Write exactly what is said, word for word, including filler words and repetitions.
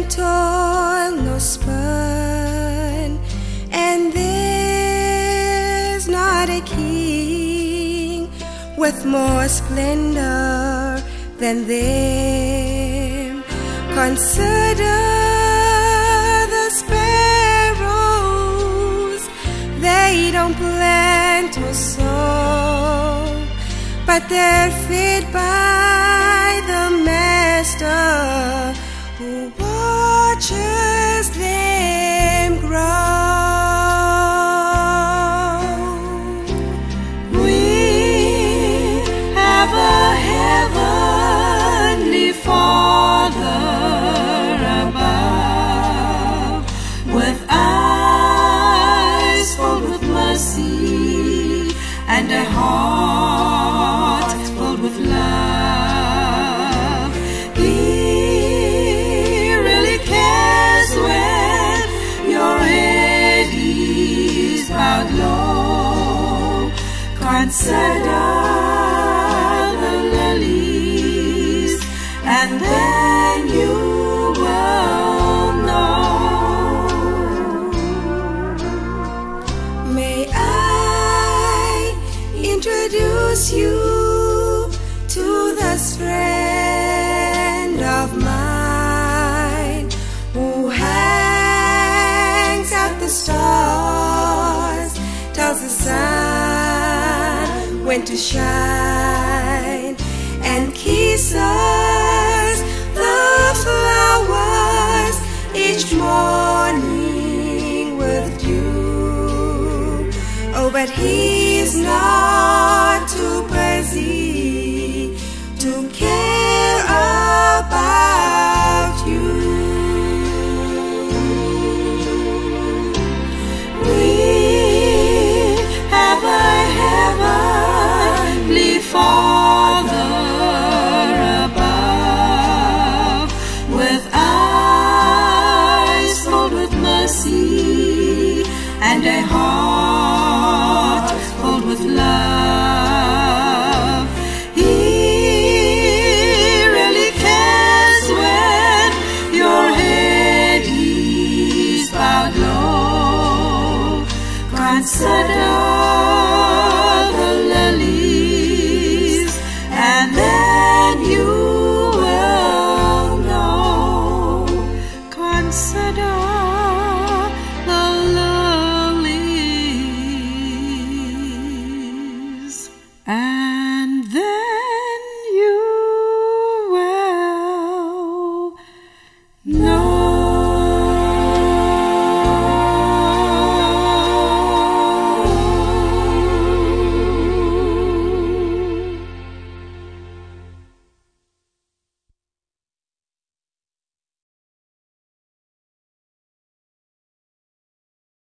toil nor spurn, and there's not a king with more splendor than them. Consider the sparrows, they don't plant or sow, but they're fed by the Master who watches them grow. We have a heavenly Father above, with eyes filled with mercy and a heart filled with love. He really cares when your head is bowed low. Consider the lilies, and then you will know. May I introduce you to this friend of mine who hangs out the stars, tells the sun when to shine, and kisses the flowers each morning with dew. Oh, but he's not